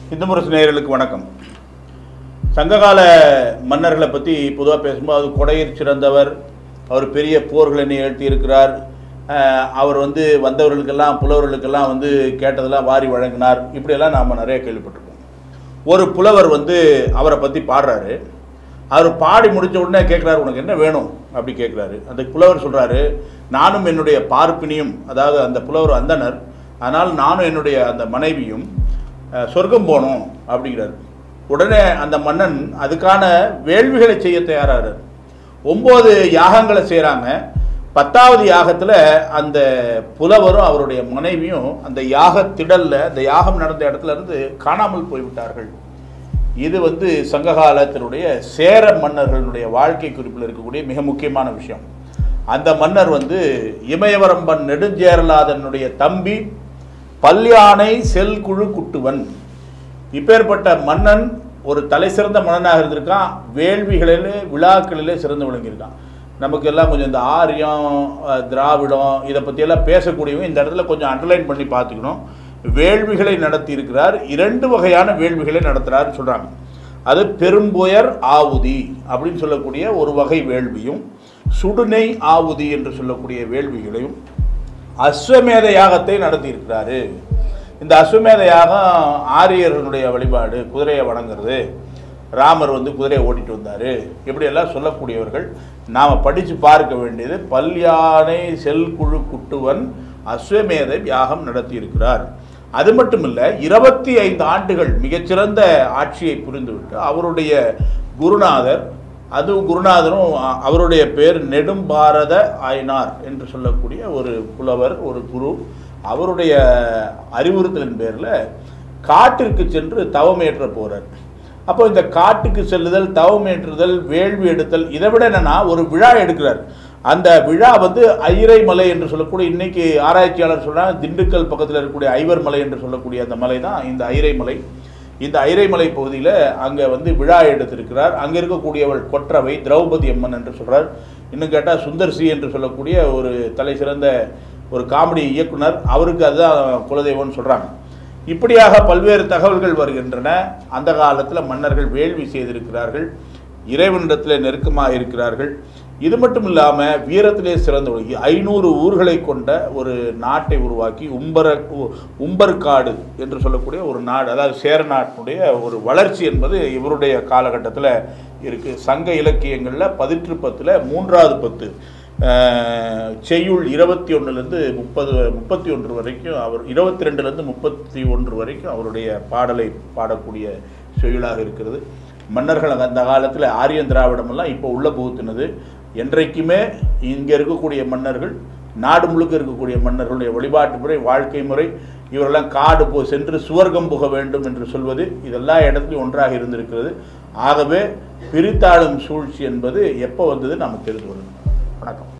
இந்த முரசு நேயர்களுக்கு வணக்கம். சங்ககால மன்னர்களை பற்றி பொதுவாக பேசும்போது அது கொடையில் சிறந்தவர், அவர் பெரிய போர்களை நிகழ்த்தி இருக்கிறார், அவர் வந்தவர்களுக்கெல்லாம் புலவர்களுக்கெல்லாம் கேட்டதெல்லாம் வாரி வழங்கினார், இப்படியெல்லாம் நாம் நிறைய கேள்விப்பட்டிருக்கோம். ஒரு புலவர் அவரை பற்றி பாடுறாரு. அவர் பாடி முடித்த உடனே கேட்குறாரு, உனக்கு என்ன வேணும் அப்படி கேட்குறாரு. அந்த புலவர் சொல்கிறாரு, நானும் என்னுடைய பார்ப்பினியும், அதாவது அந்த புலவர் அந்தனர், அதனால் நானும் என்னுடைய அந்த மனைவியும் சொர்க்கம் போகணும் அப்படிங்கிறார். உடனே அந்த மன்னன் அதுக்கான வேள்விகளை செய்ய தயாராகிறார். 9 யாகங்களை செய்கிறாங்க. 10வது யாகத்தில் அந்த புலவரும் அவருடைய மனைவியும் அந்த யாகத்திடலில், அந்த யாகம் நடந்த இடத்துல இருந்து காணாமல் போய்விட்டார்கள். இது சங்ககாலத்தினுடைய சேர மன்னர்களுடைய வாழ்க்கை குறிப்பில் இருக்கக்கூடிய மிக முக்கியமான விஷயம். அந்த மன்னர் இமயவரம்பன் நெடுஞ்சேரலாதனுடைய தம்பி பல்யானை செல்குழு குட்டுவன். இப்பேற்பட்ட மன்னன் ஒரு தலை சிறந்த மன்னனாக இருந்திருக்கான். வேள்விகளிலே விழாக்களிலே சிறந்து விளங்கியிருக்கான். நமக்கு எல்லாம் கொஞ்சம் இந்த ஆரியம் திராவிடம் இதை பற்றியெல்லாம் பேசக்கூடியவங்க இந்த இடத்துல கொஞ்சம் அண்டர்லைன் பண்ணி பார்த்துக்கணும். வேள்விகளை நடத்தி இருக்கிறார். 2 வகையான வேள்விகளை நடத்துகிறாருன்னு சொல்கிறாங்க. அது பெரும்புயர் ஆவுதி அப்படின்னு சொல்லக்கூடிய ஒரு வகை வேள்வியும், சுடுநெய் ஆவுதி என்று சொல்லக்கூடிய வேள்விகளையும், அஸ்வமேத யாகத்தை நடத்தி இருக்கிறாரு. இந்த அஸ்வமேத யாகம் ஆரியர்களுடைய வழிபாடு, குதிரையை வணங்குறது, ராமர் குதிரையை ஓட்டிட்டு வந்தார், இப்படியெல்லாம் சொல்லக்கூடியவர்கள். நாம் படித்து பார்க்க வேண்டியது, பல்யானை செல்குழு குட்டுவன் அஸ்வமேத யாகம் நடத்தி இருக்கிறார். அது மட்டும் இல்லை, 25 ஆண்டுகள் மிகச்சிறந்த ஆட்சியை புரிந்துவிட்டு அவருடைய குருநாதர், அதுவும் குருநாதரும் அவருடைய பேர் நெடும்பாரத ஆயனார் என்று சொல்லக்கூடிய ஒரு புலவர், ஒரு குரு, அவருடைய அறிவுறுத்தலின் பேரில் காட்டிற்கு சென்று தவமேற்ற போகிறார். அப்போ இந்த காட்டுக்கு செல்லுதல், தவமேற்றுதல், வேள்வி எடுத்தல், இதை விட என்னென்னா ஒரு விழா எடுக்கிறார். அந்த விழா ஐரை மலை என்று சொல்லக்கூடிய, இன்னைக்கு ஆராய்ச்சியாளர் சொல்கிறாங்க திண்டுக்கல் பக்கத்தில் இருக்கக்கூடிய ஐவர் மலை என்று சொல்லக்கூடிய அந்த மலை தான் இந்த ஐரை மலை. இந்த ஐரைமலை பகுதியில் அங்கே விழா எடுத்திருக்கிறார். அங்கே இருக்கக்கூடியவள் கொற்றவை திரௌபதி அம்மன் என்று சொல்கிறார். இன்னும் கேட்டால் சுந்தர்சி என்று சொல்லக்கூடிய ஒரு தலை சிறந்த ஒரு காமெடி இயக்குனர், அவருக்கு அதுதான் குலதெய்வம்னு சொல்கிறாங்க. இப்படியாக பல்வேறு தகவல்கள் வருகின்றன. அந்த காலத்தில் மன்னர்கள் வேள்வி செய்திருக்கிறார்கள், இறைவனிடத்தில் நெருக்கமாக இருக்கிறார்கள். இது மட்டும் இல்லாமல் வீரத்திலே சிறந்த 500 ஊர்களை கொண்ட ஒரு நாட்டை உருவாக்கி உம்பர்காடு என்று சொல்லக்கூடிய ஒரு நாடு, அதாவது சேர நாட்டினுடைய ஒரு வளர்ச்சி என்பது இவருடைய காலகட்டத்தில் இருக்குது. சங்க இலக்கியங்களில் 10 3வது 10 செய்யுள் 21லேருந்து 31 வரைக்கும், அவர் 22லேருந்து 31 வரைக்கும் அவருடைய பாடலை பாடக்கூடிய செய்யுளாக இருக்கிறது. மன்னர்கள் அந்த காலத்தில் ஆரியன் திராவிடமெல்லாம் இப்போ உள்ள புகுத்தினது. என்றைக்குமே இங்கே இருக்கக்கூடிய மன்னர்கள், நாடு முழுக்க இருக்கக்கூடிய மன்னர்களுடைய வழிபாட்டு முறை, வாழ்க்கை முறை, இவரெல்லாம் காடு சென்று சுவர்க்கம் புக வேண்டும் என்று சொல்வது இதெல்லா இடத்துலையும் ஒன்றாக இருந்திருக்கிறது. ஆகவே பிரித்தாளும் சூழ்ச்சி என்பது எப்போ வந்தது நாம் தெரிந்து கொள்ளணும். வணக்கம்.